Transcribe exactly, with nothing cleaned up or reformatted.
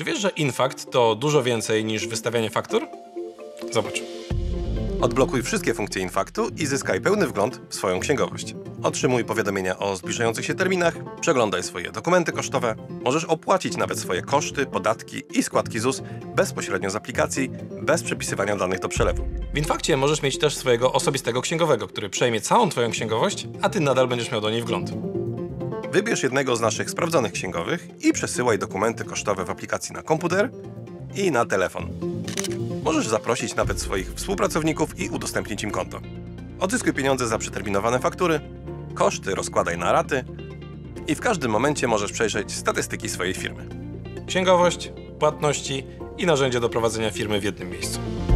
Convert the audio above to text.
Czy wiesz, że Infakt to dużo więcej niż wystawianie faktur? Zobacz. Odblokuj wszystkie funkcje Infaktu i zyskaj pełny wgląd w swoją księgowość. Otrzymuj powiadomienia o zbliżających się terminach, przeglądaj swoje dokumenty kosztowe, możesz opłacić nawet swoje koszty, podatki i składki Z U S bezpośrednio z aplikacji, bez przepisywania danych do przelewu. W Infakcie możesz mieć też swojego osobistego księgowego, który przejmie całą Twoją księgowość, a Ty nadal będziesz miał do niej wgląd. Wybierz jednego z naszych sprawdzonych księgowych i przesyłaj dokumenty kosztowe w aplikacji na komputer i na telefon. Możesz zaprosić nawet swoich współpracowników i udostępnić im konto. Odzyskuj pieniądze za przeterminowane faktury, koszty rozkładaj na raty i w każdym momencie możesz przejrzeć statystyki swojej firmy. Księgowość, płatności i narzędzie do prowadzenia firmy w jednym miejscu.